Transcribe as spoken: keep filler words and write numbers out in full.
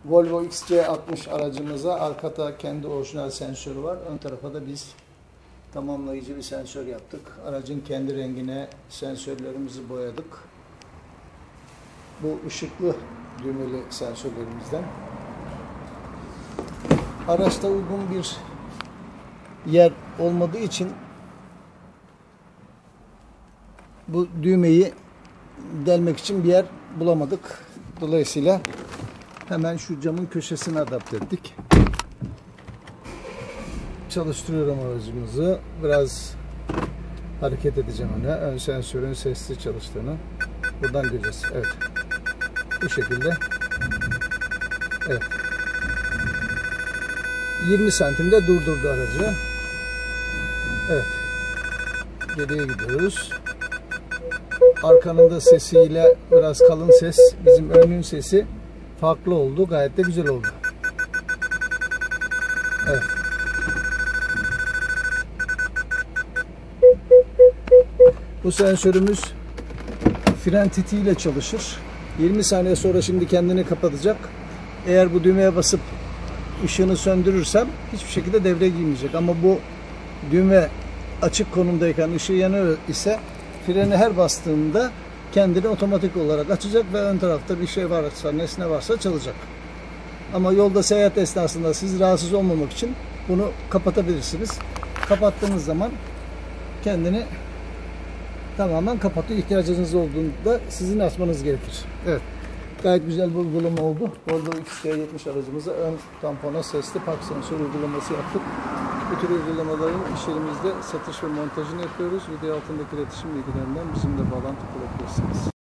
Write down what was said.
Volvo X C altmış aracımıza arkada kendi orijinal sensörü var. Ön tarafa da biz tamamlayıcı bir sensör yaptık. Aracın kendi rengine sensörlerimizi boyadık. Bu ışıklı düğmeli sensörlerimizden. Araçta uygun bir yer olmadığı için bu düğmeyi delmek için bir yer bulamadık. Dolayısıyla hemen şu camın köşesine adapte ettik. Çalıştırıyorum aracımızı. Biraz hareket edeceğim ona. Ön sensörün sesli çalıştığını buradan göreceğiz. Evet. Bu şekilde. Evet. yirmi santimde durdurdu aracı. Evet. Geriye gidiyoruz. Arkanın da sesiyle biraz kalın ses. Bizim önün sesi farklı oldu. Gayet de güzel oldu. Evet. Bu sensörümüz fren tetiğiyle çalışır. yirmi saniye sonra şimdi kendini kapatacak. Eğer bu düğmeye basıp ışığını söndürürsem hiçbir şekilde devreye girmeyecek. Ama bu düğme açık konumdayken ışığı yanıyor ise freni her bastığında kendini otomatik olarak açacak ve ön tarafta bir şey varsa, nesne varsa çalacak. Ama yolda seyahat esnasında siz rahatsız olmamak için bunu kapatabilirsiniz. Kapattığınız zaman kendini tamamen kapatıyor. İhtiyacınız olduğunda sizin açmanız gerekir. Evet. Gayet güzel bir uygulama oldu. Volvo X C yetmiş aracımıza ön tampona sesli park sensörü uygulaması yaptık. Bu tür uygulamaların iş yerimizde satış ve montajını yapıyoruz. Video altındaki iletişim bilgilerinden bizimle bağlantı kurabilirsiniz.